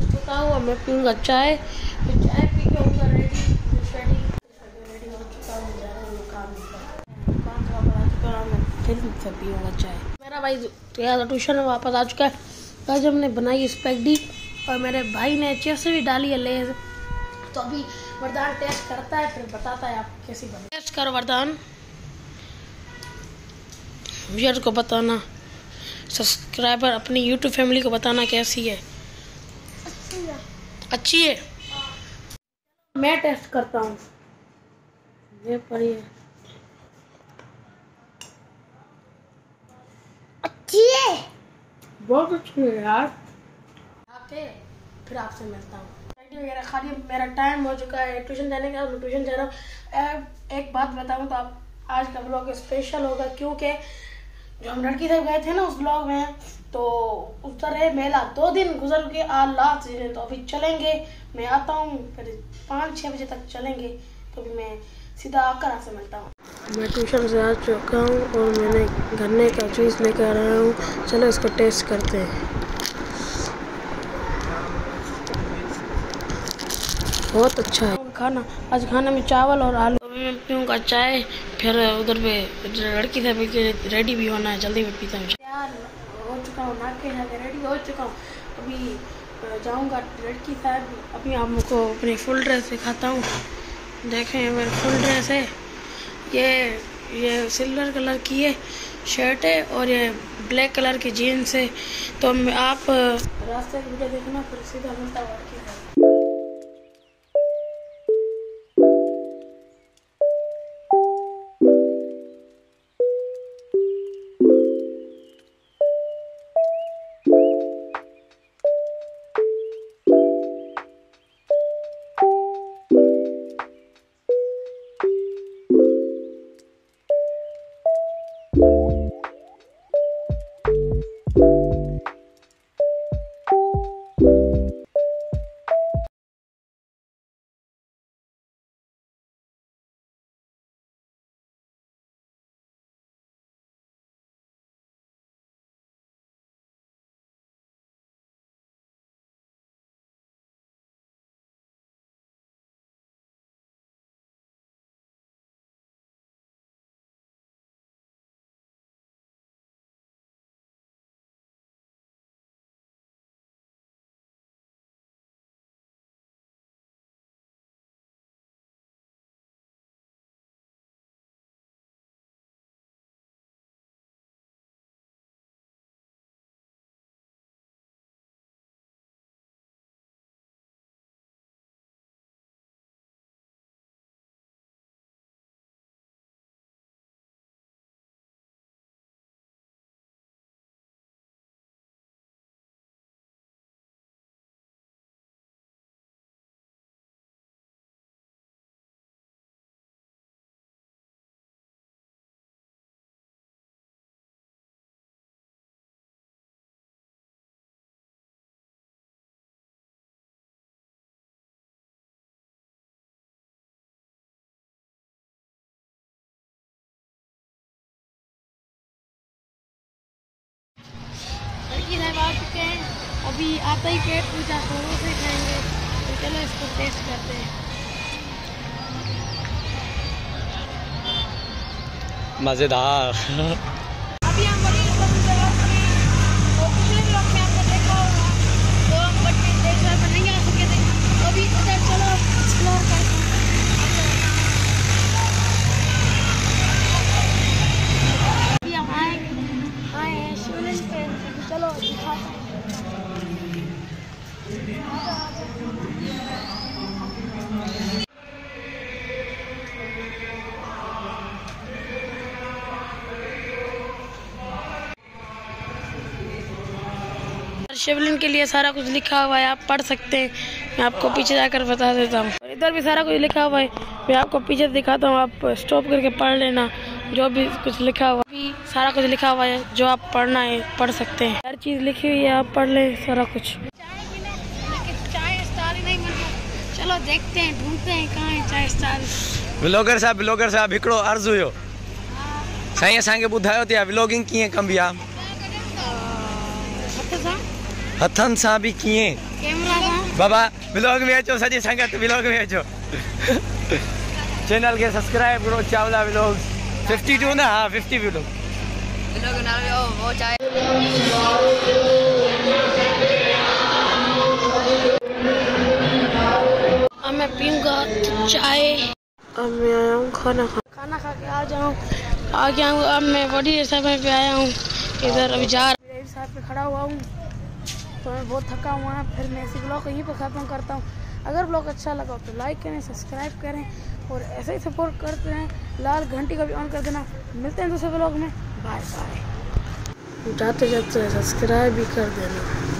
चुका हूँ, मैं पीऊँगा चाय। चाय पी के होगा रेडी हो चुका हूँ, जा रहा हूँ काम बना चुका हूँ, मैं फिर से पीऊँगा चाय। मेरा भाई गया था ट्यूशन में, वापस आ चुका है। आज हमने बनाई स्पैगेटी और मेरे भाई ने चिप्स भी डाली है लेज। तो अभी वरदान टेस्ट करता है, फिर बताता है आप कैसी बनी। टेस्ट करो वरदान, व्यूअर्स को बताना, सब्सक्राइबर अपनी यूट्यूब फैमिली को बताना कैसी है। अच्छी है। मैं टेस्ट करता हूँ, ये पढ़िए। अच्छी है, बहुत अच्छी है यार। आके फिर आपसे मिलता हूँ। वगैरह खा लिया, मेरा टाइम हो चुका है ट्यूशन जाने का। मैं ट्यूशन जा रहा हूँ। एक बात बताऊँ तो आप आज का ब्लॉग स्पेशल होगा, क्योंकि जो हम लड़की साहब गए थे ना उस ब्लॉग में, तो उस तरह मेला 2 दिन गुजर के आज लास्ट दिन है। तो अभी चलेंगे, मैं आता हूँ, फिर 5-6 बजे तक चलेंगे। तो अभी मैं सीधा आकर आपसे मिलता हूँ। मैं ट्यूशन से आ चुका हूँ और मैंने गन्ने का जूस लेकर आया हूँ। चलो इसको टेस्ट करते हैं। बहुत अच्छा है खाना। आज खाने में चावल और आलू। अभी मैं पीऊँगा चाय, फिर उधर पे लड़की से रेडी भी होना है, जल्दी में पीता हूँ। तैयार हो चुका हूँ, नाके रेडी हो चुका हूँ। अभी जाऊँगा लड़की साहब। अभी आपको अपनी फुल ड्रेस दिखाता हूँ। देखें मेरी फुल ड्रेस है, ये सिल्वर कलर की है शर्ट है और ये ब्लैक कलर की जीन्स है। तो आप रास्ते में वीडियो देखना, फिर सीधा मिलता हुआ लड़की साहब। लड़की साहब आ चुके हैं। अभी आता ही पेट पूजा दोनों से खाएंगे। तो चलो इसको टेस्ट करते हैं। मज़ेदार। अभी हम बड़ी तो पिछले ब्लॉग में आपने देखा होगा, तो हम बड़ी देश में नहीं आ सके थे। अभी उधर चलो एक्सप्लोर करते हैं। अभी हम आए हैं शिवलिंग पे, चलो दिखाते हैं। शिवलिंग के लिए सारा कुछ लिखा हुआ है, आप पढ़ सकते हैं। मैं आपको पीछे जाकर बता देता हूँ। और इधर भी सारा कुछ लिखा हुआ है, मैं आपको पीछे दिखाता हूँ। आप स्टॉप करके पढ़ लेना जो भी कुछ लिखा हुआ है। सारा कुछ लिखा हुआ है, जो आप पढ़ना है पढ़ सकते हैं। हर चीज़ लिखी हुई है, आप पढ़ लें सारा कुछ। चाय स्टार ही नहीं मिल रहा, चलो देखते हैं, ढूंढते हैं कहाँ है चाय स्टार। ब्लॉगर साहब हिकिड़ो अर्ज़ु हुयो, साईं असांखे ॿुधायो त व्लॉगिंग कीअं कबी आहे, हथनि सां बि कीअं, कैमरा सां बाबा ब्लॉग में अचो सॼी संगत ब्लॉग में अचो चैनल के सब्सक्राइब करो चावला ब्लॉग 52 ना हाँ 50 ब्लॉग वो चाहे अब मैं पीऊँगा चाय। अब मैं आया हूँ खाना खा के आ गया हूँ। अब मैं बड़ी समय पे आया हूँ इधर। अभी जा साहब पे खड़ा हुआ हूँ तो मैं बहुत थका हुआ है। फिर मैं इसी ब्लॉग को यहीं पर ख़त्म करता हूँ। अगर ब्लॉग अच्छा लगा तो लाइक करें, सब्सक्राइब करें और ऐसे ही सपोर्ट करते हैं। लाल घंटी का भी ऑन कर देना। मिलते हैं दूसरे ब्लॉग में। Bye bye. जाते जाते सब्सक्राइब भी कर देना।